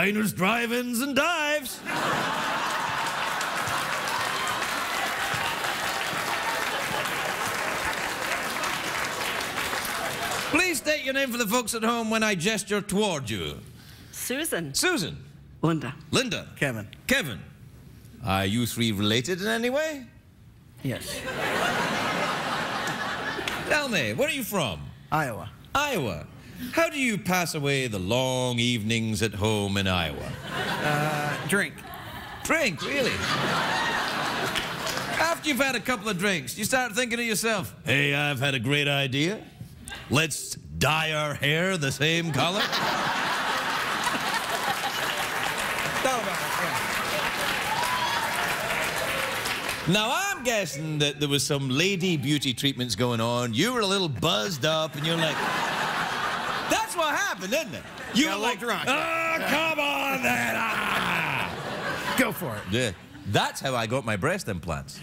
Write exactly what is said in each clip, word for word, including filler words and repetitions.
diners, drive-ins, and dives. Please state your name for the folks at home when I gesture toward you. Susan. Susan. Linda. Linda. Kevin. Kevin. Are you three related in any way? Yes. Tell me, where are you from? Iowa. Iowa. How do you pass away the long evenings at home in Iowa? Uh, drink. Drink, really? After you've had a couple of drinks, you start thinking to yourself, hey, I've had a great idea. Let's dye our hair the same color. Now, I'm guessing that there was some lady beauty treatments going on. You were a little buzzed up, and you're like, that's what happened, isn't it? You Got were like, drunk. oh, come on then. Ah. Go for it. Yeah, that's how I got my breast implants.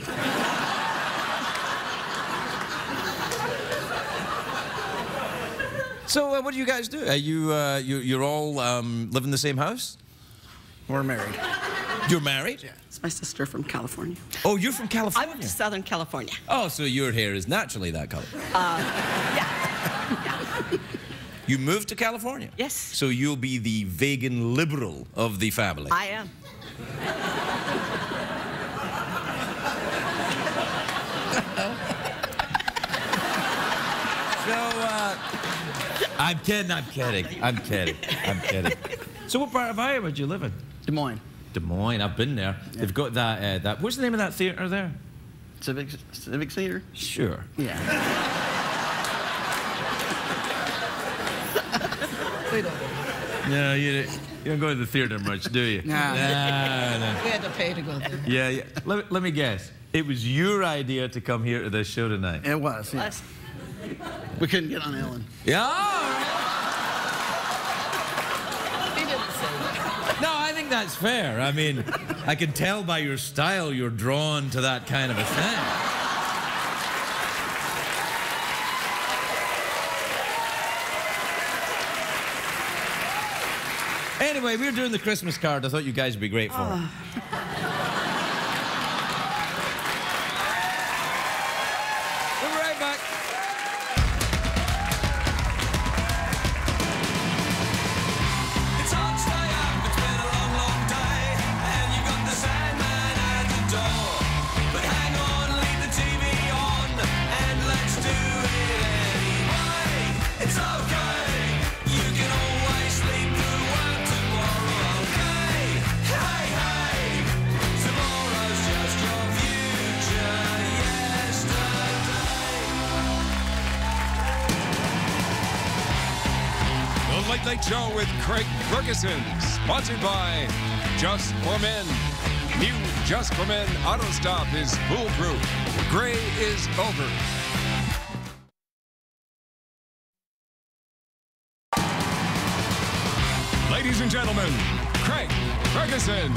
So, uh, what do you guys do? Are you, uh, you, you're all um, live in the same house? We're married. You're married? Yeah. It's my sister from California. Oh, you're from California? I'm from Southern California. Oh, so your hair is naturally that color? Uh, yeah. yeah. You moved to California? Yes. So you'll be the vegan liberal of the family? I am. So, uh, I'm kidding, I'm kidding, I'm kidding, I'm kidding. So what part of Iowa do you live in? Des Moines. Des Moines, I've been there. Yeah. They've got that, uh, that, what's the name of that theater there? Civic, Civic Theater? Sure. Yeah. We don't. No, you, you don't go to the theater much, do you? No. Nah, nah. We had to pay to go there. Yeah, yeah. Let, let me guess. It was your idea to come here to this show tonight? It was, yeah. Us. We couldn't get on Ellen. Yeah. He didn't say that. No, I think that's fair. I mean, I can tell by your style you're drawn to that kind of a thing. Anyway, we were doing the Christmas card. I thought you guys would be great for it. Oh. We'll be right back. It's hard to stay up, it's been a long, long day, and you got the Sandman at the door. But hang on, leave the T V on, and let's do it anyway. It's okay, you can always sleep through work tomorrow, okay? Hey, hey, tomorrow's just your future yesterday. The Late Late Show with Craig Ferguson, sponsored by Just for Men. New Just for Men Auto Stop is foolproof. Gray is over. Ladies and gentlemen, Craig Ferguson.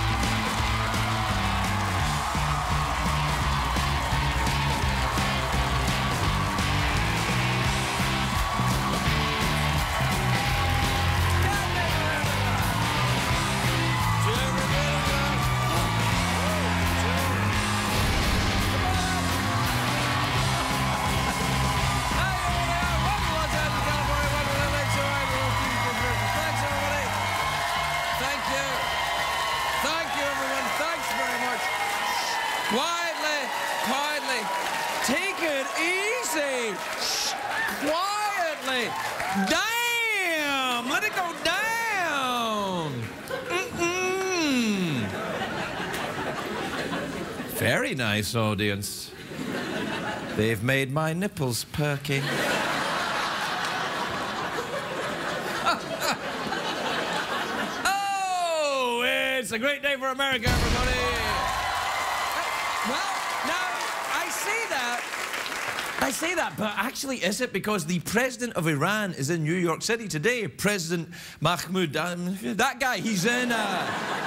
Quietly, quietly. Take it easy. Shh. Quietly. Damn! Let it go down. Mm-mm. Very nice audience. They've made my nipples perky. Oh, it's a great day for America, everybody. Well, now, I say that, I say that, but actually, is it because the president of Iran is in New York City today? President Mahmoud, um, that guy, he's in, uh,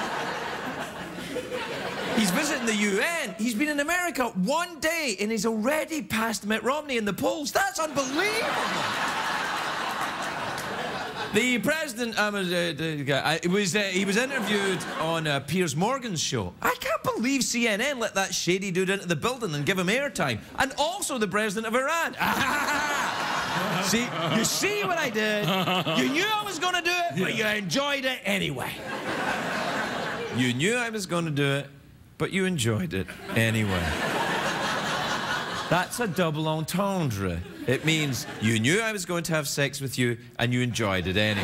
he's visiting the U N. He's been in America one day, and he's already passed Mitt Romney in the polls. That's unbelievable. The president, um, uh, uh, it was, uh, he was interviewed on uh, Piers Morgan's show. I can't believe C N N let that shady dude into the building and give him airtime. And also the president of Iran. See, you see what I did? You knew I was going to do it, but you enjoyed it anyway. You knew I was going to do it, but you enjoyed it anyway. That's a double entendre. It means you knew I was going to have sex with you and you enjoyed it anyway.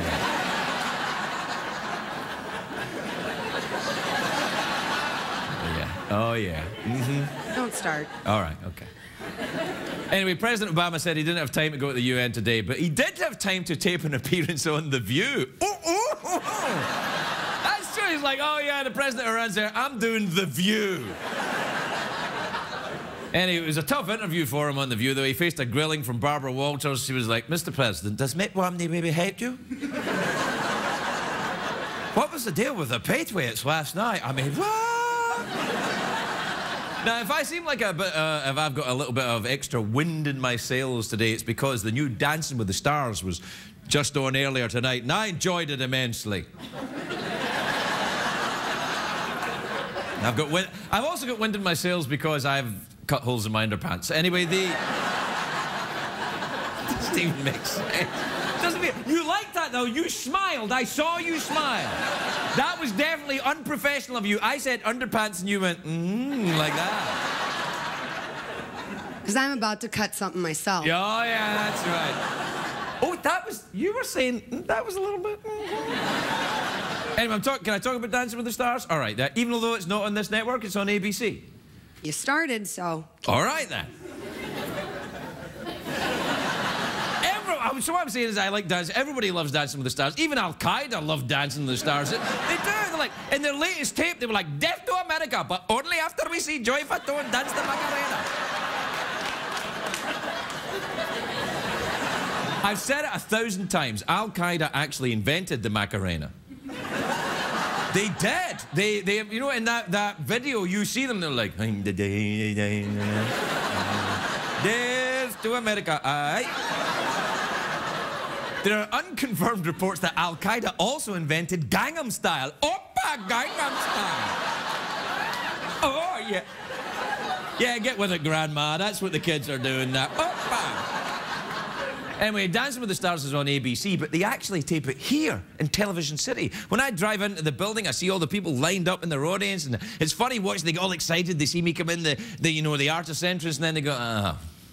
Yeah. Oh, yeah. Mm-hmm. Don't start. All right, okay. Anyway, President Obama said he didn't have time to go to the U N today, but he did have time to tape an appearance on The View. Oh, oh, oh, oh. That's true. He's like, oh, yeah, the president of Iran's there. I'm doing The View. Anyway, it was a tough interview for him on The View, though. He faced a grilling from Barbara Walters. She was like, Mister President, does Mitt Romney maybe hate you? What was the deal with the Patriots last night? I mean, what? Now, if I seem like a bit, uh, if I've got a little bit of extra wind in my sails today, it's because the new Dancing with the Stars was just on earlier tonight, and I enjoyed it immensely. I've got wind. I've also got wind in my sails because I've cut holes in my underpants. Anyway, the... doesn't even make sense. Doesn't mean... You liked that, though. You smiled. I saw you smile. That was definitely unprofessional of you. I said underpants, and you went, mmm, like that. Because I'm about to cut something myself. Yeah, oh, yeah, that's right. Oh, that was... You were saying... That was a little bit... Mm-hmm. Anyway, I'm talk, can I talk about Dancing with the Stars? All right, that, even though it's not on this network, it's on A B C. You started, so... All right, then. Every, so what I'm saying is I like dancing. Everybody loves Dancing with the Stars. Even Al-Qaeda loved Dancing with the Stars. They, they do. They're like, in their latest tape, they were like, death to America, but only after we see Joy Fatone dance the Macarena. I've said it a thousand times. Al-Qaeda actually invented the Macarena. They did. They, they, you know, in that, that video, you see them, they're like, death to America, aye. There are unconfirmed reports that Al-Qaeda also invented Gangnam Style. Oppa, Gangnam Style. Oh, yeah. Yeah, get with it, Grandma. That's what the kids are doing now. Oppa. Anyway, Dancing with the Stars is on A B C, but they actually tape it here in Television City. When I drive into the building, I see all the people lined up in their audience, and it's funny watching. They get all excited. They see me come in, the, the you know, the artist entrance, and then they go, ah.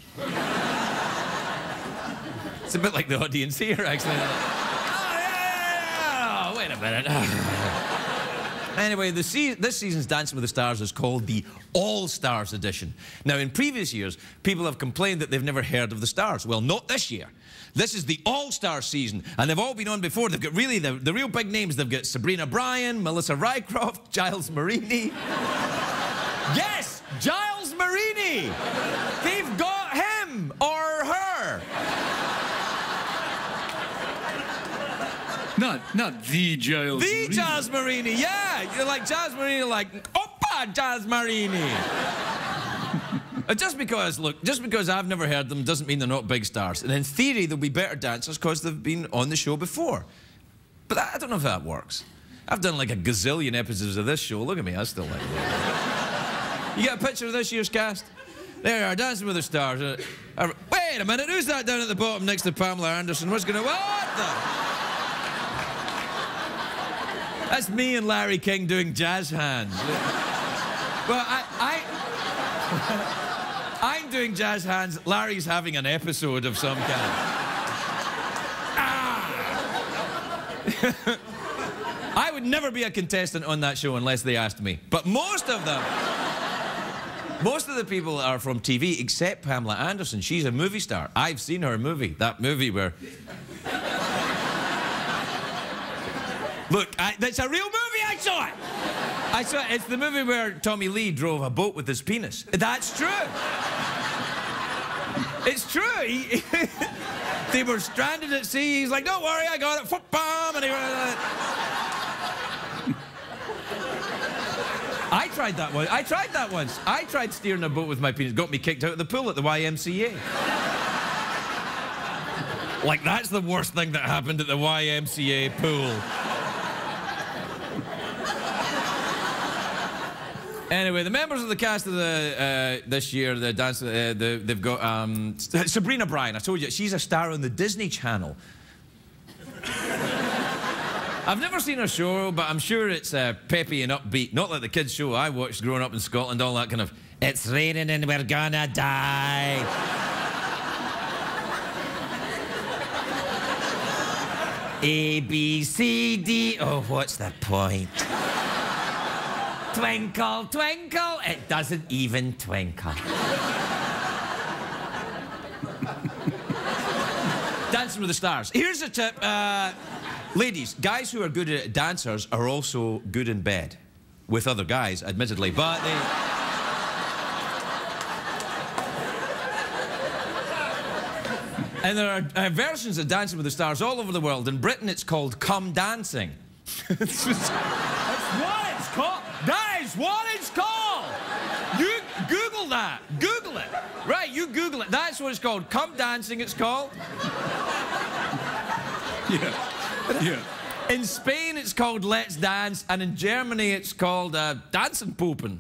It's a bit like the audience here, actually. Oh, yeah, oh, wait a minute. Anyway, the se this season's Dancing with the Stars is called the All-Stars Edition. Now, in previous years, people have complained that they've never heard of the Stars. Well, not this year. This is the All-Star season, and they've all been on before. They've got really the, the real big names. They've got Sabrina Bryan, Melissa Rycroft, Giles Marini. Yes, Giles Marini. They've got him or her. Not, not the Giles The Marini. Giles Marini, yeah. You're like Giles Marini, like, Oppa Giles Marini. uh, just because, look, just because I've never heard them doesn't mean they're not big stars. And in theory, they'll be better dancers because they've been on the show before. But I, I don't know if that works. I've done like a gazillion episodes of this show. Look at me, I still like it. You got a picture of this year's cast? There you are, Dancing with the Stars. Uh, uh, wait a minute, who's that down at the bottom next to Pamela Anderson? What's gonna, what the? That's me and Larry King doing jazz hands. Well, I, I, I'm doing jazz hands. Larry's having an episode of some kind. Ah! I would never be a contestant on that show unless they asked me. But most of them, most of the people are from T V, except Pamela Anderson. She's a movie star. I've seen her movie, that movie where... Look, I, that's a real movie, I saw it! I saw it. It's the movie where Tommy Lee drove a boat with his penis. That's true. It's true. He, he, they were stranded at sea. He's like, don't worry, I got it. Foot bomb. And he went like that. I tried that once. I tried that once. I tried steering a boat with my penis. Got me kicked out of the pool at the Y M C A. Like, that's the worst thing that happened at the Y M C A pool. Anyway, the members of the cast of the uh, this year, the dance, uh, the, they've got um, Sabrina Bryan. I told you, she's a star on the Disney Channel. I've never seen her show, but I'm sure it's uh, peppy and upbeat. Not like the kids' show I watched growing up in Scotland, all that kind of, it's raining and we're gonna die. A, B, C, D. Oh, what's the point? Twinkle, twinkle. It doesn't even twinkle. Dancing with the Stars. Here's a tip. Uh, ladies, guys who are good at dancers are also good in bed. With other guys, admittedly, but they... And there are uh, versions of Dancing with the Stars all over the world. In Britain, it's called Come Dancing. That's what it's called. That is what it's called. You Google that. Google it. Right, you Google it. That's what it's called. Come Dancing, it's called. Yeah. Yeah. In Spain, it's called Let's Dance. And in Germany, it's called uh, Dancing Poopin'.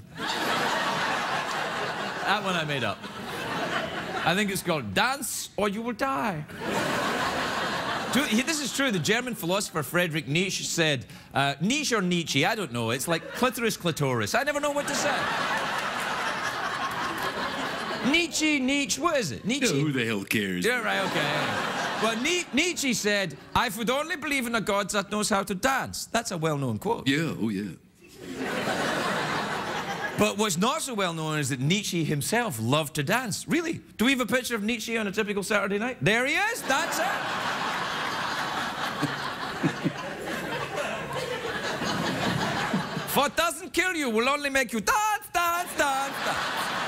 That one I made up. I think it's called Dance or You Will Die. This is true. The German philosopher Friedrich Nietzsche said, uh, Nietzsche or Nietzsche, I don't know. It's like clitoris, clitoris. I never know what to say. Nietzsche, Nietzsche, what is it? Nietzsche? Who the hell cares? Yeah, right, okay. Well, Ni Nietzsche said, I would only believe in a God that knows how to dance. That's a well-known quote. Yeah, oh yeah. But what's not so well known is that Nietzsche himself loved to dance. Really? Do we have a picture of Nietzsche on a typical Saturday night? There he is. That's it. What doesn't kill you will only make you dance, dance, dance, dance.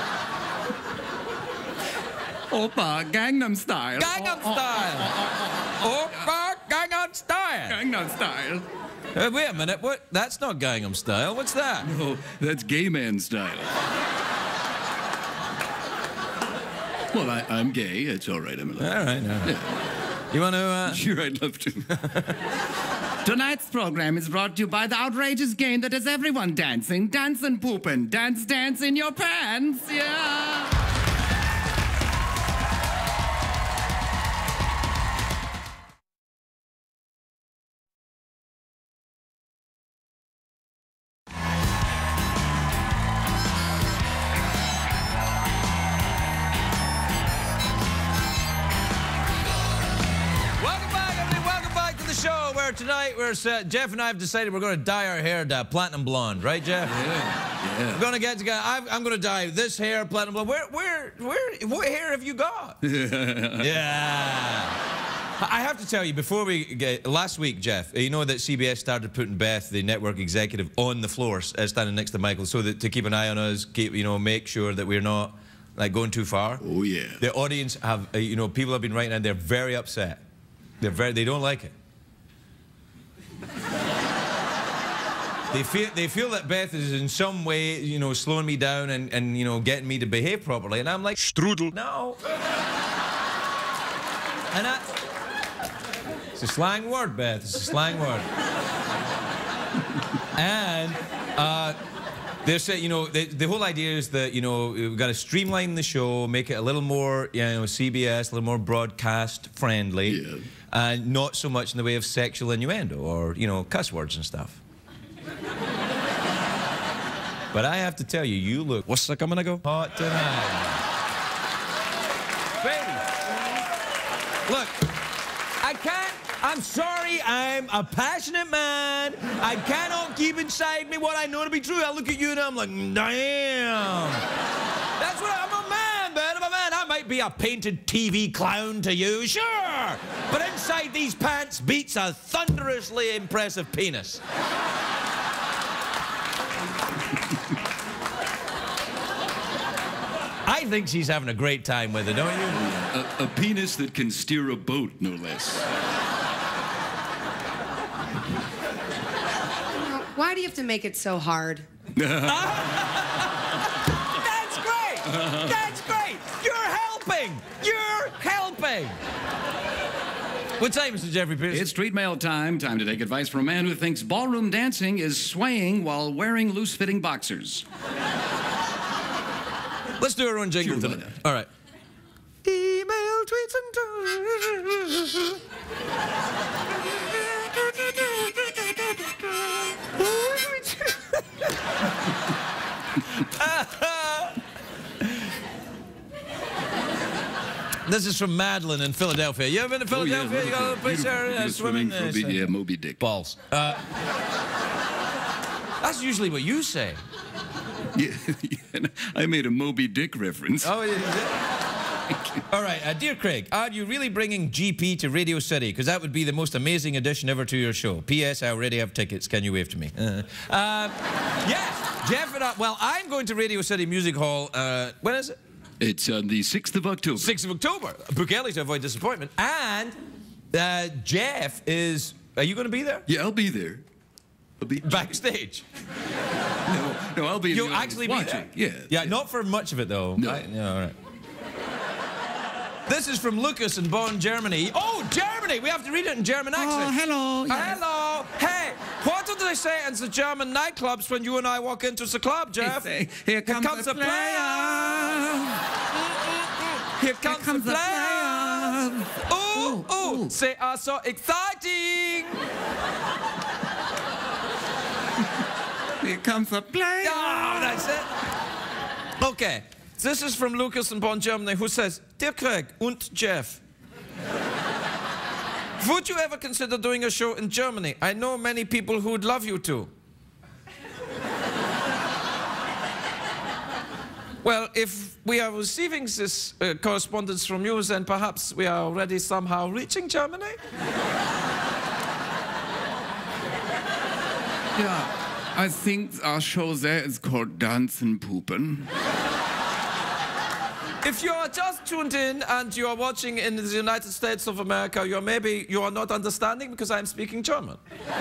Oppa, Gangnam Style. Gangnam Style. Oppa, Gangnam Style. Gangnam Style. Uh, wait a minute, what? That's not Gangnam Style. What's that? No, that's gay man style. Well, I, I'm gay. It's all right. I'm allowed. All right, all right. Yeah. You want to... Uh... Sure, I'd love to. Tonight's program is brought to you by the outrageous game that has everyone dancing. Dance and poopin'. Dance, dance in your pants. Yeah. Tonight, we're set. Jeff and I have decided we're going to dye our hair uh, platinum blonde, right, Jeff? Yeah, yeah. We're going to get together. I'm, I'm going to dye this hair platinum blonde. Where, where, where, what hair have you got? Yeah. I have to tell you, before we get, last week, Jeff, you know that C B S started putting Beth, the network executive, on the floor, uh, standing next to Michael, so that to keep an eye on us, keep, you know, make sure that we're not like going too far. Oh yeah. The audience have, uh, you know, people have been writing and they're very upset. They're very, they don't like it. They feel, they feel that Beth is in some way, you know, slowing me down and, and, you know, getting me to behave properly. And I'm like, Strudel. no. And that's... It's a slang word, Beth. It's a slang word. And uh, they're saying, you know, the, the whole idea is that, you know, we've got to streamline the show, make it a little more, you know, C B S, a little more broadcast friendly. Yeah. And not so much in the way of sexual innuendo or, you know, cuss words and stuff. But I have to tell you, you look, what's that coming to go? Hot tonight. Baby. Look, I can't, I'm sorry, I'm a passionate man. I cannot keep inside me what I know to be true. I look at you and I'm like, damn. That's what I'm a man, man. I'm a man. I might be a painted T V clown to you, sure. But inside these pants beats a thunderously impressive penis. I think she's having a great time with it, don't you? A, a penis that can steer a boat, no less. Why do you have to make it so hard? That's great! That's great! You're helping! You're helping! What time is it, Jeffrey Pierce? It's street mail time. Time to take advice from a man who thinks ballroom dancing is swaying while wearing loose-fitting boxers. Let's do our own jingle Sure, tonight. why not? All right. Email, tweets, and This is from Madeline in Philadelphia. You ever been to Philadelphia? You got a little place there uh, swimming? Uh, Moby, yeah, Moby Dick. balls. Uh, that's usually what you say. Yeah, yeah, I made a Moby Dick reference. Oh, yeah. All right, uh, dear Craig, are you really bringing G P to Radio City? Because that would be the most amazing addition ever to your show. P S. I already have tickets. Can you wave to me? Uh, uh, yes, Jeff and I. Well, I'm going to Radio City Music Hall. Uh, when is it? It's on the sixth of October. sixth of October. Book Ellie to avoid disappointment. And uh, Jeff is. Are you going to be there? Yeah, I'll be there. I'll be Backstage. No, no, I'll be. in You'll the audience actually be watching. there. Yeah. Yeah, not for much of it though. No. Right? Yeah, all right. This is from Lucas in Bonn, Germany. Oh, Germany! We have to read it in German accent. Oh, hello. Uh, Yes. hello. Hey, what do they say in the German nightclubs when you and I walk into the club, Jeff? They say, here comes, comes the the player. Here comes, comes the the players. player. Oh, oh, ooh. they are so exciting. Here comes the player. Oh, that's it. Okay, this is from Lucas in Bonn, Germany, who says, Dear Craig und Jeff, would you ever consider doing a show in Germany? I know many people who would love you to. Well, if we are receiving this uh, correspondence from you, then perhaps we are already somehow reaching Germany? Yeah, I think our show there is called Dancing Pupen. If you are just tuned in and you are watching in the United States of America, you're maybe you are not understanding because I'm speaking German.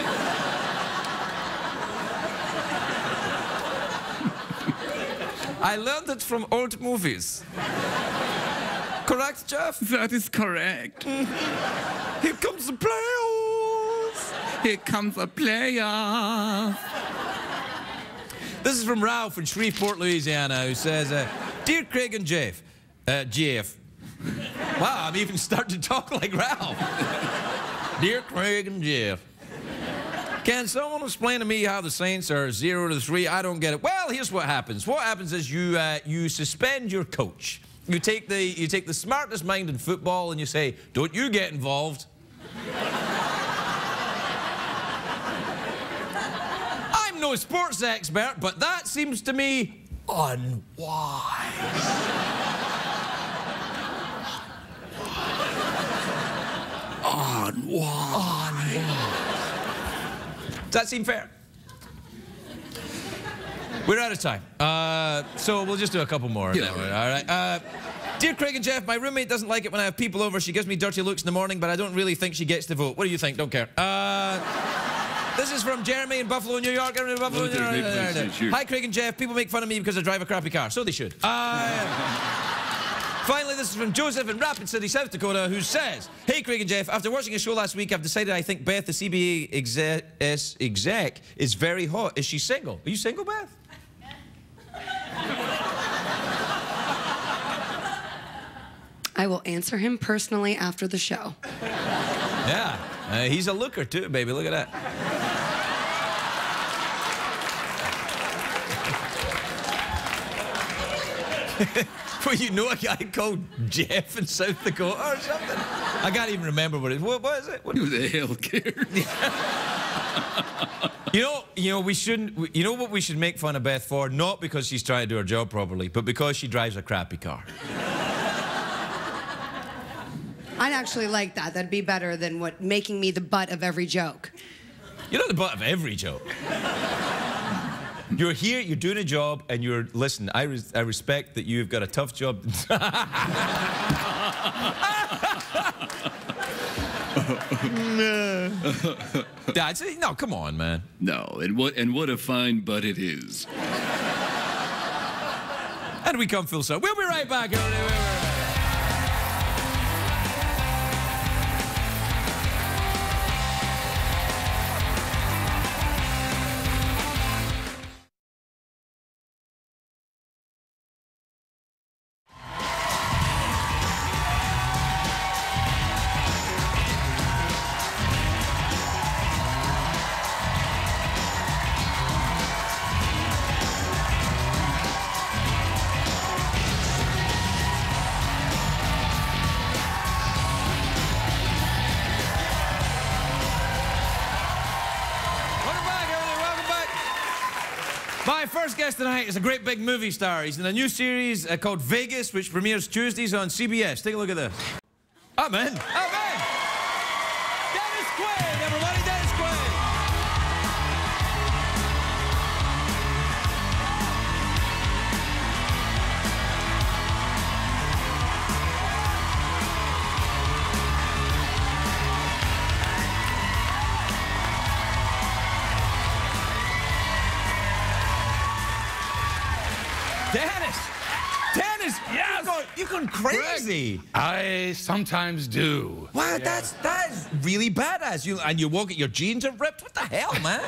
I learned it from old movies. Correct, Jeff? That is correct. Here comes the players. Here comes a player. This is from Ralph in Shreveport, Louisiana, who says, uh, Dear Craig and Jeff, uh, Jeff. Wow, I'm even starting to talk like Ralph. Dear Craig and Jeff, can someone explain to me how the Saints are zero to three? I don't get it. Well, here's what happens. What happens is you uh, you suspend your coach. You take the you take the smartest mind in football and you say, "Don't you get involved." I'm no sports expert, but that seems to me unwise. Unwise. Does that seem fair? We're out of time. Uh, so we'll just do a couple more. Yeah. All right. Uh, Dear Craig and Jeff, my roommate doesn't like it when I have people over. She gives me dirty looks in the morning, but I don't really think she gets to vote. What do you think? Don't care. Uh, this is from Jeremy in Buffalo, New York. Everyone in Buffalo, Oh, New York. great places, sure. Hi, Craig and Jeff. People make fun of me because I drive a crappy car. So they should. Uh, Finally, this is from Joseph in Rapid City, South Dakota, who says, Hey, Craig and Jeff, after watching a show last week, I've decided I think Beth, the C B A exec, exec, is very hot. Is she single? Are you single, Beth? I will answer him personally after the show. Yeah. Uh, he's a looker, too, baby. Look at that. Well, you know a guy called Jeff in South Dakota or something? I can't even remember what it is. What, what is it? What? Who the hell cares? You know, you know, we shouldn't. You know what we should make fun of Beth for? Not because she's trying to do her job properly, but because she drives a crappy car. I'd actually like that. That'd be better than what making me the butt of every joke. You're not the butt of every joke. You're here, you're doing a job, and you're, listen, I, res I respect that you've got a tough job. That's it. No, come on, man. No, and what and what a fine butt it is. And we come full circle. We'll be right back. Everybody. We'll be right back. My first guest tonight is a great big movie star. He's in a new series uh, called Vegas, which premieres Tuesdays on C B S. Take a look at this. I'm in. I'm in. Dennis Quaid, everybody. Dennis Quaid. Dennis! Dennis! Yes! You've gone, you've gone crazy! I sometimes do. Wow, Yeah. that's that's really badass. You and you walk it, your jeans are ripped. What the hell, man?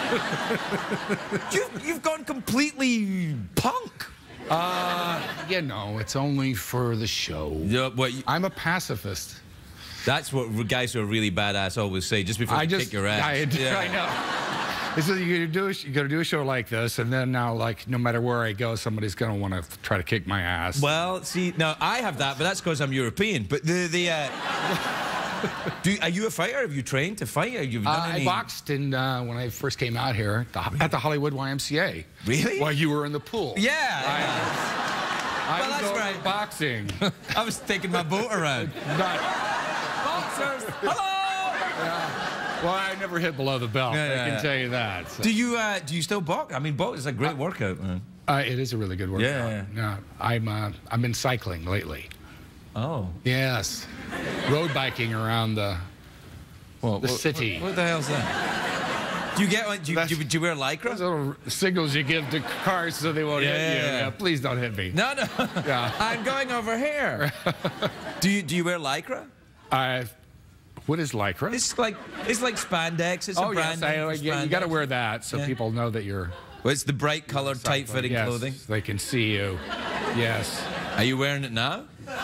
you you've gone completely punk. Uh, you know, it's only for the show. Yeah, what? You, I'm a pacifist. that's what guys who are really badass always say. Just before I you just, kick your ass. I, Yeah. I know. It's like you gotta do a, you gotta do a show like this, and then now, like, no matter where I go, somebody's gonna want to try to kick my ass. Well, see, now I have that, but that's because I'm European. But the the. Uh, do are you a fighter? Have you trained to fight? Have you done Uh, any? I boxed in, uh, when I first came out here the, at the Hollywood Y M C A. Really? While you were in the pool. Yeah. I, I Well, was that's over right. boxing. I was taking my boat around. Not, Boxers, hello. well, I never hit below the belt. Yeah, I yeah, can yeah. tell you that. so. Do you uh, do you still box? I mean, box is a great workout, man. Uh, it is a really good workout. Yeah, No, I'm uh, I've been cycling lately. Oh. Yes, road biking around the Well, the what, city. What, what the hell's that? Do you get? Do you, do you, do you wear Those lycra? little signals you give to cars so they won't hit you. Yeah. Yeah, please don't hit me. No, no. Yeah. I'm going over here. do you do you wear lycra? I. What is lycra? It's like it's like spandex. It's oh a brand yes, I, name for yeah, you got to spandex. wear that so Yeah. people know that you're. Well, it's the bright colored, tight-fitting yes, clothing. they can see you. Yes. Are you wearing it now?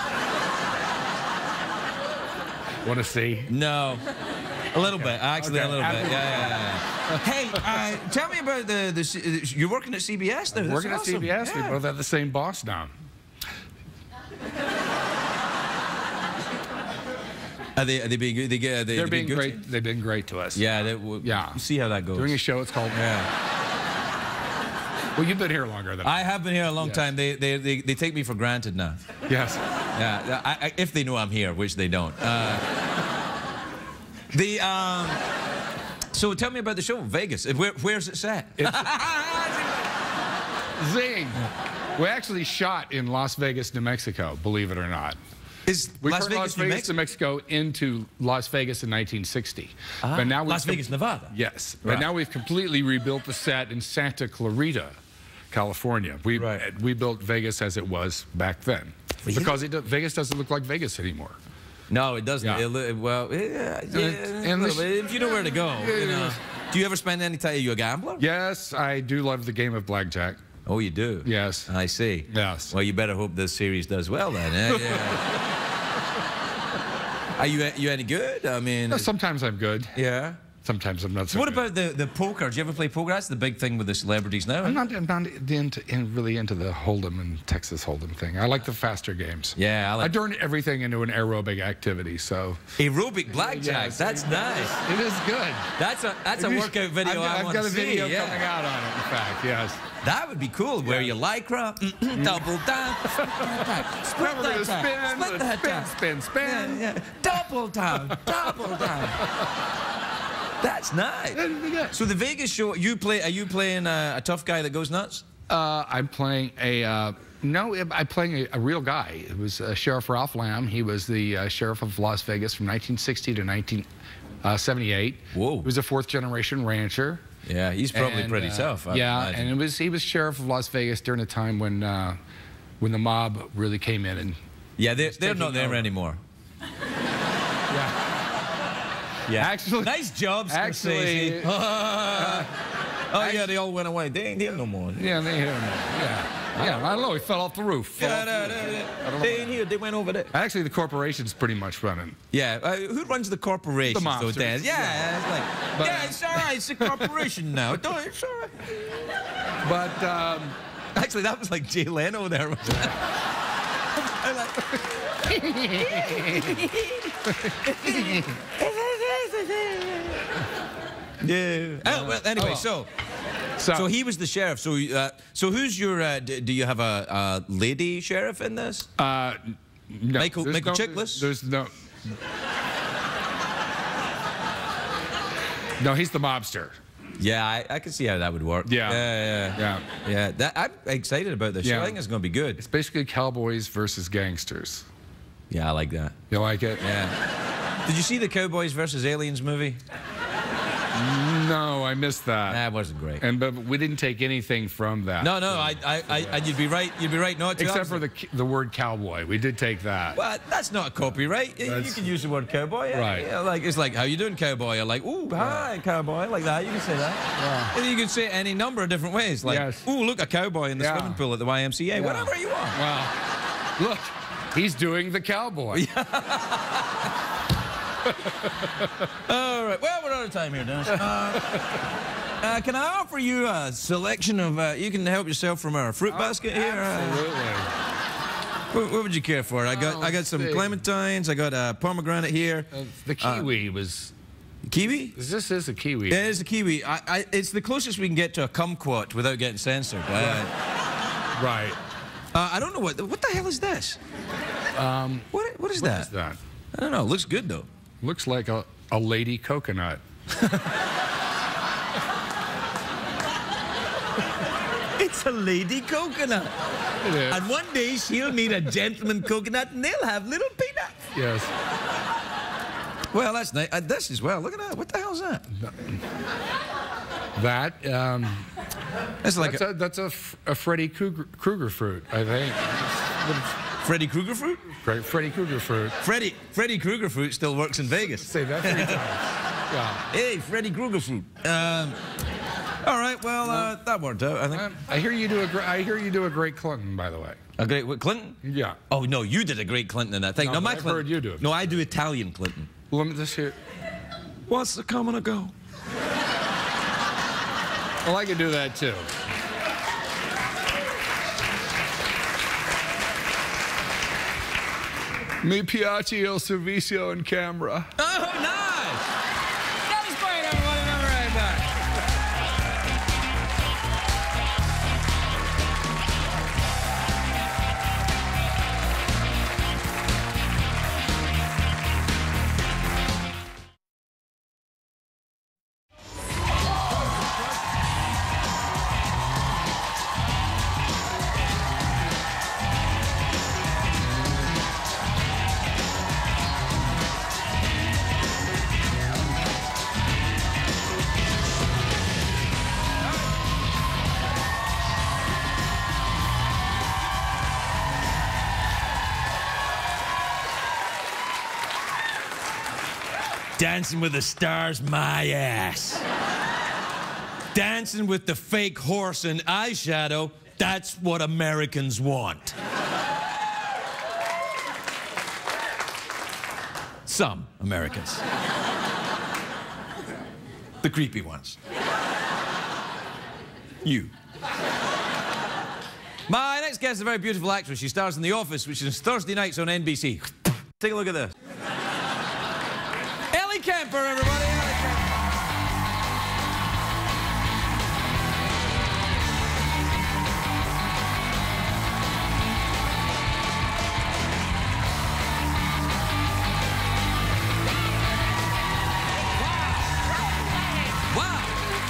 Want to see? No. A little bit, actually, Okay. a little bit. After- Yeah, yeah, yeah. Hey, uh, tell me about the, the. C- You're working at C B S now. That's Working awesome. at C B S, Yeah. we both have the same boss now. Are they? Are they being good? They get. Are they, They're they being good to great. you? They've been great to us. Yeah. They, we'll, Yeah. we'll see how that goes. Doing a show, it's called. Yeah. Well, you've been here longer than I have been here a long Yes. time. They, they they they take me for granted now. Yes. Yeah. I, I, if they know I'm here, which they don't. Uh, the um. So tell me about the show, Vegas. Where, where's it set? Zing. We actually shot in Las Vegas, New Mexico, believe it or not. Is We Las turned Vegas, Las New Vegas, Mexico? New Mexico into Las Vegas in nineteen sixty. But now we've Las Vegas, Nevada. Yes. Right. But now we've completely rebuilt the set in Santa Clarita, California. We Right. we built Vegas as it was back then. Really? Because it, do- Vegas doesn't look like Vegas anymore. No, it doesn't. Yeah. It li- well, yeah, yeah, and a little this- bit. If you know where to go, you know. Do you ever spend any time? Are you a gambler? Yes, I do love the game of blackjack. Oh, you do? Yes. I see. Yes. Well, you better hope this series does well then. Eh? Yeah. Are you you any good? I mean, No, sometimes I'm good. yeah. Sometimes I'm not so What good. about the, the poker? Do you ever play poker? That's the big thing with the celebrities now. I'm not, I'm not into, in, really into the Hold'em and Texas Hold'em thing. I like the faster games. Yeah, I I like turn everything into an aerobic activity, so aerobic blackjack. Yes. That's nice. it is good. That's a that's a workout video I've, I I've want got to a see. video yeah. coming out on it, in fact, yes. That would be cool. Wear your lycra, mm-mm, double down, split We're that gonna time, spin, split that spin, time. spin, spin. Yeah, yeah. Double down, double down. That's nice. That'd be good. So the Vegas show, you play? Are you playing a, a tough guy that goes nuts? Uh, I'm playing a, uh, no, I'm playing a, a real guy. It was uh, Sheriff Ralph Lamb. He was the uh, sheriff of Las Vegas from nineteen sixty to nineteen seventy-eight. Whoa. He was a fourth generation rancher. Yeah, he's probably And, pretty uh, tough. I yeah, imagine. and it was he was sheriff of Las Vegas during a time when uh, when the mob really came in and yeah, they're, they're not taking there over. anymore. yeah. Yeah, Actually- nice job, actually, Scorsese. Oh yeah, they all went away. They ain't here no more. Yeah, they hit him. Yeah. Yeah, I don't know. He fell off the roof. Fell Yeah, off no, the no, roof. no. They ain't here. They went over there. Actually, the corporation's pretty much running. Yeah, uh, who runs the corporation? The though, mobsters. Dan? Yeah, it's like, But- yeah, it's all right. It's a corporation now. Don't, it's all right. But um, Actually, that was like Jay Leno there. wasn't it? I'm like, yeah. Oh, well, anyway, so So, So he was the sheriff. So, uh, so who's your? Uh, d do you have a, a lady sheriff in this? uh, no, Michael- there's Michael no, Chiklis? There's no. No, he's the mobster. Yeah, I, I can see how that would work. Yeah. yeah, yeah, Yeah. yeah. That, I'm excited about this. Yeah. show. I think it's going to be good. It's basically cowboys versus gangsters. Yeah, I like that. You like it? Yeah. Did you see the Cowboys versus Aliens movie? No, I missed that. That wasn't great. And but we didn't take anything from that. No, no, I, I, I, I you'd be right. You'd be right not to. Except for the the word cowboy, we did take that. Well, that's not a copyright. You- You That's- can use the word cowboy. yeah. Right. Yeah, like it's like how you doing, cowboy? Or like, ooh, hi, cowboy. Like that. You can say that. And you can say it any number of different ways. Like, Yes. ooh, look, a cowboy in the Yeah. swimming pool at the Y M C A. Whatever you want. Well, look, he's doing the cowboy. All right. Well, we're out of time here, Dennis. Uh, uh, can I offer you a selection of? Uh, you can help yourself from our fruit basket here. Uh, Absolutely. what, what would you care for? I got, Oh, I got some see. clementines. I got uh, pomegranate here. Uh, the kiwi was. Kiwi? This is a kiwi. It is a kiwi. I, I, it's the closest we can get to a kumquat without getting censored. Uh, Right. uh, I don't know what. What the hell is this? Um, What? What is what that? is that? I don't know. It looks good though. Looks like a, a lady coconut. It's a lady coconut. It is. And one day she'll meet a gentleman coconut and they'll have little peanuts. Yes. Well, that's nice. Uh, this as well. Look at that. What the hell is that? That, um, That's like that's a, a, that's a, f- a Freddy Krueger, Krueger fruit, I think. Freddy Krueger fruit. Fre- Freddy Krueger fruit. Freddy Freddy Krueger fruit still works in Vegas. Say that three times. Yeah. Hey, Freddy Krueger fruit. Um, all right. Well, uh, that worked out. I think. Um, I hear you do a great. I hear you do a great Clinton, by the way. A great what, Clinton? Yeah. Oh no, you did a great Clinton in that thing. No, No, but my I've Clinton. heard you do it. No, I do Italian Clinton. Let me just hear. What's the coming to go? Well, I can do that too. Mi piace il servizio in camera. Oh, nice! That was great, everybody. We'll be right back. Dancing with the Stars, my ass. Dancing with the fake horse and eyeshadow, that's what Americans want. Some Americans. The creepy ones. You. My next guest is a very beautiful actress. She stars in The Office, which is Thursday nights on N B C. Take a look at this. Ellie Kemper, everybody. Ellie Kemper. Wow.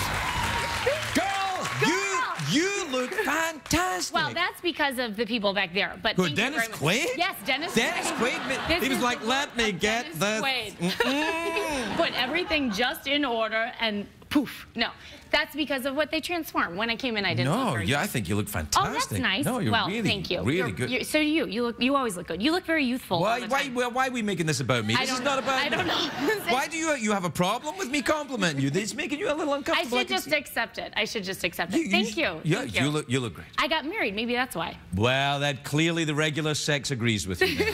Girl, you, you look fantastic. Well, that's because of the people back there. But Who, thank you Dennis very much. Quaid? Yes, Dennis. Dennis Quaid? This He was is like, the let look me of get Dennis the... Quaid. Mm-mm. Put everything just in order and poof. No, that's because of what they transform. When I came in, I didn't. look No, very yeah, good. I think you look fantastic. Oh, that's nice. No, you're well, really, thank you. really You're- good. you're- so do you. You look. You always look good. You look very youthful. all Why, the why, time. why, why are we making this about me? I This is don't not know. about I me. don't know. Why do you you have a problem with me complimenting you? It's making you a little I uncomfortable. should can just see. accept it. I should just accept it. Thank you. Yeah, Thank you you. look you look great. I got married. Maybe that's why. Well, that clearly the regular sex agrees with you.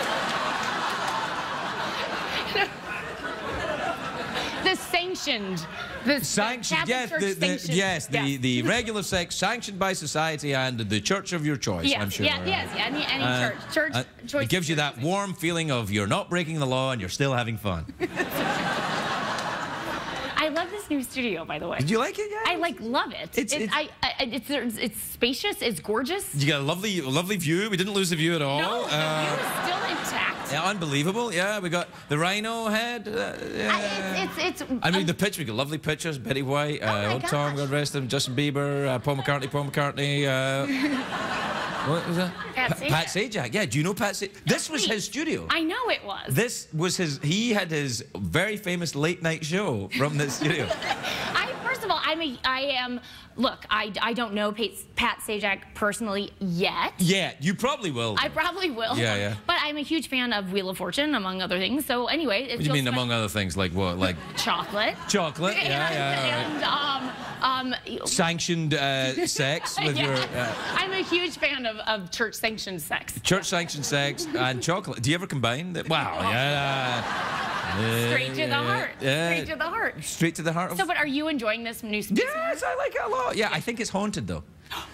The sanctioned. The Sanctioned, Catholic yes, Church the, the, sanctioned. yes, the, Yes. the regular sex sanctioned by society and the church of your choice, Yes, I'm sure. yeah, yes, yeah, any, any Uh, church. Church uh, choice. it gives you that warm feeling of you're not breaking the law and you're still having fun. I love this new studio, by the way. Did you like it? Yeah. I like love it. It's- It's it's- I, I, it's, it's it's spacious. It's gorgeous. You got a lovely, lovely view. We didn't lose the view at all. No, the Uh, view is still intact. yeah, unbelievable. Yeah, we got the rhino head. Uh, yeah. I, it's it's. it's I mean, um, the pitch, we got lovely pictures. Betty White, uh, my Old Tom, gosh. God rest him, Justin Bieber, uh, Paul McCartney, Paul McCartney. Uh, what was that? Pat Pa- Sajak. Pat Sajak. Yeah, do you know Pat Sajak? This was Wait, his studio. I know it was. This was his, he had his very famous late night show from this studio. I first of all, I'm a, I am. Look, I, I don't know Pat, Pat Sajak personally yet. Yeah, you probably will. I probably will. Yeah, yeah. But I'm a huge fan of Wheel of Fortune, among other things. So anyway, it What do you feels mean, like among other things? Like what? Like chocolate. chocolate? And, Yeah, yeah. and um, um, Sanctioned uh, sex with yeah. your uh, I'm a huge fan of, of church-sanctioned sex. church sanctioned sex and chocolate. Do you ever combine that? Wow, yeah. Straight to the heart. Yeah. Straight to the heart. Straight to the heart of... So, but are you enjoying this new space? Yes, I like it a lot. Yeah, I think it's haunted, though.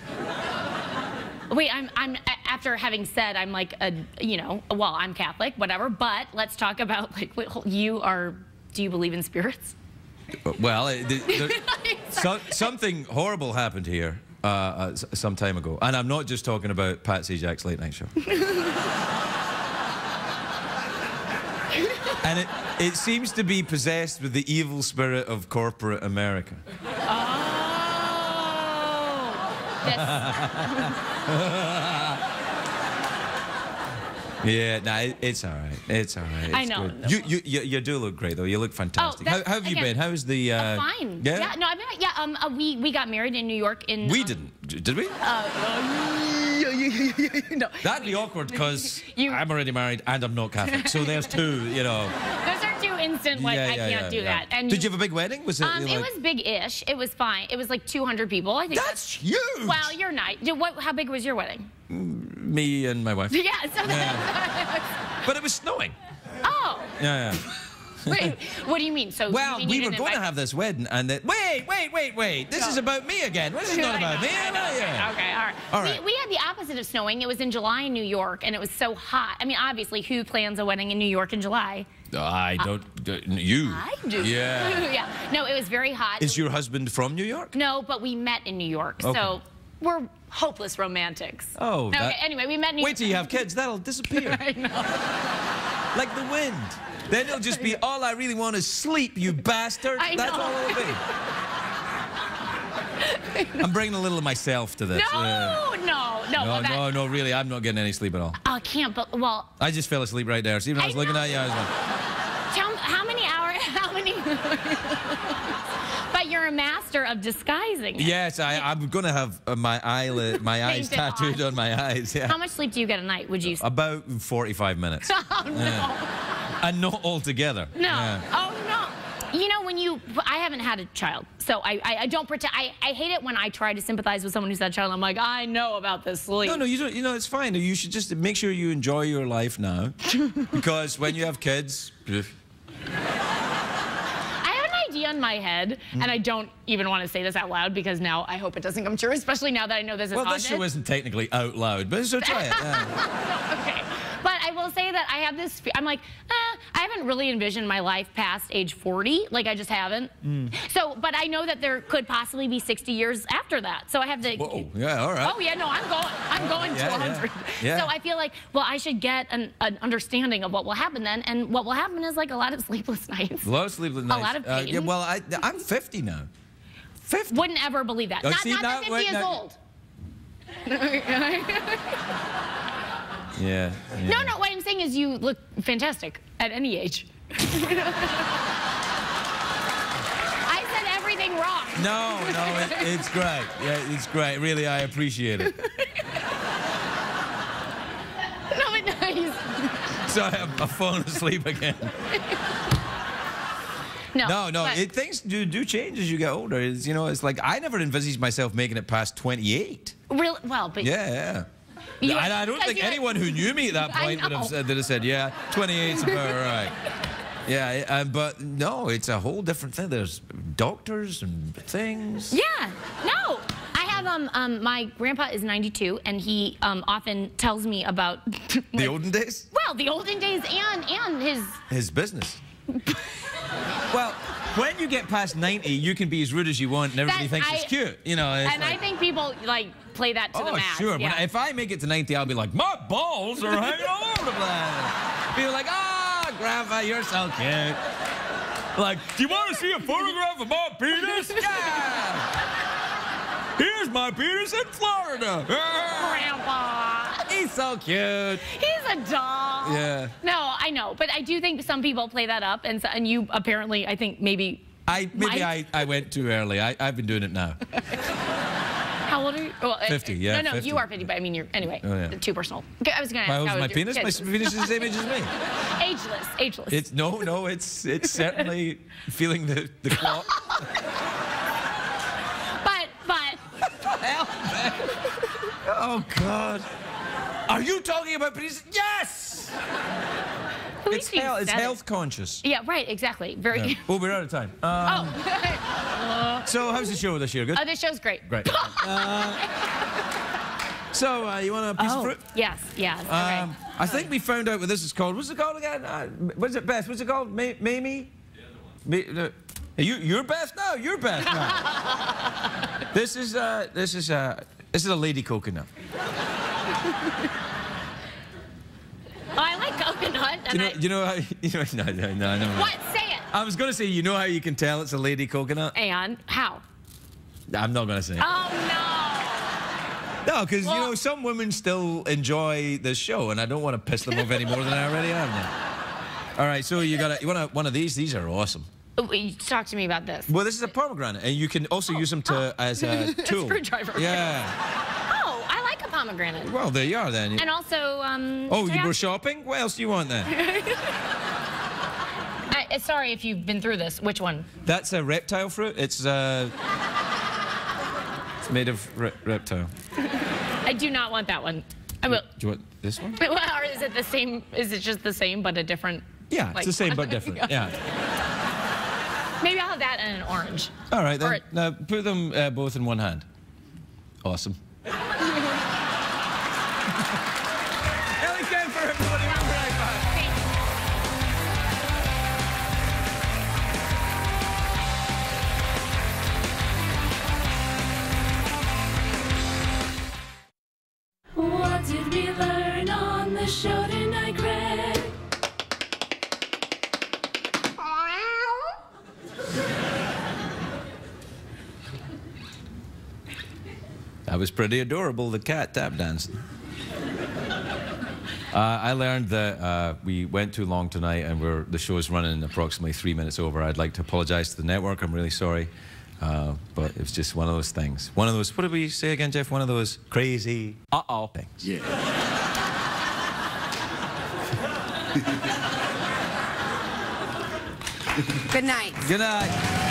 Wait, I'm, I'm, a- after having said I'm like a, you know, well, I'm Catholic, whatever, but let's talk about, like, wait, hold- you are, do you believe in spirits? Well, it, the, the, so, something horrible happened here uh, uh, s- some time ago. And I'm not just talking about Pat Sajak's late night show. And it, it seems to be possessed with the evil spirit of corporate America. Oh. Yeah, nah, it, it's all right. It's all right. It's I know. Good. You, you, you, you do look great, though. You look fantastic. Oh, how, that's- how have you again, been? How's the... Uh, Uh, fine. Yeah? Yeah. No, I mean, yeah. Um, uh, we we got married in New York in. We um, didn't. D- Did we? no. That'd be awkward, because You- I'm already married and I'm not Catholic. So there's two, you know. Those are two instant. Like Yeah, I yeah, can't yeah, do yeah. that. And Did you have a big wedding? Was it Um, like... it was big-ish. It was fine. It was like two hundred people. I think. That's huge! Well, you're nice. Did- What? How big was your wedding? Me and my wife. Yeah. So that, But it was snowing. oh. Yeah, yeah. Wait. What do you mean? So. Well, you mean you we were didn't going to invite- have this wedding, and then... Wait, wait, wait, wait. This Go. is about me again. This is not I about know, me. I know. am I? Yeah. Okay, all right. All right. We, we had the opposite of snowing. It was in July in New York, and it was so hot. I mean, obviously, who plans a wedding in New York in July? I don't... uh, you. I do. Yeah. yeah. No, it was very hot. Is your husband from New York? No, but we met in New York, Okay. so we're hopeless romantics. Oh, Okay, that- anyway, we met in New Wait York. till you have kids. That'll disappear. I know. Like the wind. Then it'll just be, all I really want is sleep, you bastard. I That's know. all it'll be. I'm bringing a little of myself to this. No, Uh, no, no. no, well, that, no, no, really, I'm not getting any sleep at all. I can't, but, well, I just fell asleep right there. See, when I was I looking know. at you, I was like, tell me, how many hours, how many... But you're a master of disguising it. yes, I, I'm going to have uh, my eyelid, my eyes Painted tattooed on. on my eyes. Yeah. How much sleep do you get a night, would you say? About forty-five minutes. Oh, no. And not all together. No. Yeah. Oh, no. You know, when you... I haven't had a child, so I, I, I don't pretend... I, I hate it when I try to sympathize with someone who's had a child. I'm like, I know about this sleep. No, no, you don't. You know, it's fine. You should just make sure you enjoy your life now, because when you have kids, I have an idea in my head, and I don't even want to say this out loud because now I hope it doesn't come true, especially now that I know this is well, haunted. this show isn't technically out loud, but so try it. Yeah. Okay. But I will say that I have this, fe- I'm like, eh, I haven't really envisioned my life past age forty. Like, I just haven't. Mm. So, but I know that there could possibly be sixty years after that. So I have to. Whoa, yeah, all right. Oh, yeah, no, I'm going, I'm going Yeah, to one hundred. yeah, yeah. So I feel like, well, I should get an, an understanding of what will happen then. And what will happen is like a lot of sleepless nights. A lot of sleepless nights. lot of Uh, pain. yeah, well, I, I'm fifty now. fifty. Wouldn't ever believe that. Oh, not see, not now- that fifty wait, years now- old. Yeah, yeah. No, no, what I'm saying is you look fantastic at any age. I said everything wrong. No, no, it, it's great. Yeah, it's great. Really, I appreciate it. No, but nice. Sorry, I'm, I'm falling asleep again. No, No, no, but- it, things do, do change as you get older. It's, you know, it's like I never envisaged myself making it past twenty-eight. Real, well, but Yeah, yeah. You- and I don't because think you- anyone who knew me at that I point would have know. said, that have said, yeah, twenty-eight's about right. Yeah, uh, but no, it's a whole different thing. There's doctors and things. yeah, no. I have um um my grandpa is ninety-two, and he um often tells me about The like, olden days? well, the olden days and and his His business. Well, when you get past ninety, you can be as rude as you want, and everybody That- thinks I- it's cute. You know. It's And like, I think people like play that to oh, the max. sure. Yeah. When I, if I make it to ninety, I'll be like, my balls are hanging all over the place. People are like, ah, oh, Grandpa, you're so cute. Like, do you want to see a photograph of my penis? Yeah. Here's my penis in Florida. Grandpa. He's so cute. He's a doll. Yeah. No, I know, but I do think some people play that up, and so, and you apparently, I think maybe. I maybe might. I, I went too early. I, I've been doing it now. How old are you? Well, fifty, yeah, No, no, fifty. you are fifty, but I mean, you're anyway. Oh, yeah. Too personal. Okay, I was gonna ask. How old how is my old penis? you're- My penis is the same age as me. Ageless, ageless. It's no, no. It's it's certainly feeling the the clock. But, but. Oh God. Are you talking about penis? Yes. At It's, least you health, it's said it. health conscious. Yeah, right, exactly. Very. Yeah. Oh, we're out of time. Um, Oh. So how's the show this year? Good. Oh, this show's great. Great. Uh, so uh, you want a piece Oh, of fruit? yes, yes. all right. Um, I think we found out what this is called. What's it called again? Uh, what's it, Beth? What's it called? Ma Mamie? Ma uh, you, you're Beth now. You're Beth now. This is uh, this is uh, this is a lady coconut. Oh, I like coconut. You And know, I, you know how? You know, no, no, no, no. what? Say it. I was gonna say, you know how you can tell it's a lady coconut? And how? I'm not gonna say. it. Oh no. No, because you Well- know some women still enjoy this show, and I don't want to piss them off any more than I already have now. All right, so you got a, you want a, one of these? These are awesome. Oh, wait, talk to me about this. Well, this is a pomegranate, and you can also use them to as a tool. Screwdriver. Yeah. Oh, I like a pomegranate. Well, there you are then. And also, um. Oh, you yeah. were shopping? What else do you want then? I, sorry if you've been through this. Which one? That's a reptile fruit. It's uh. It's made of re reptile. I do not want that one. I will. Do you want this one? Well, or is it the same? Is it just the same but a different? Yeah, like- it's the same but different. Yeah. Maybe I'll have that and an orange. All right then. Or- Now put them uh, both in one hand. Awesome. Ellie Kemper, everybody. We'll be right back. What did we learn on the show tonight, Greg? That was pretty adorable, the cat tap dancing. Uh, I learned that uh, we went too long tonight and we're, the show's running approximately three minutes over. I'd like to apologize to the network. I'm really sorry. Uh, but it was just one of those things. One of those, what did we say again, Jeff? One of those crazy uh-oh things. Yeah. Good night. Good night.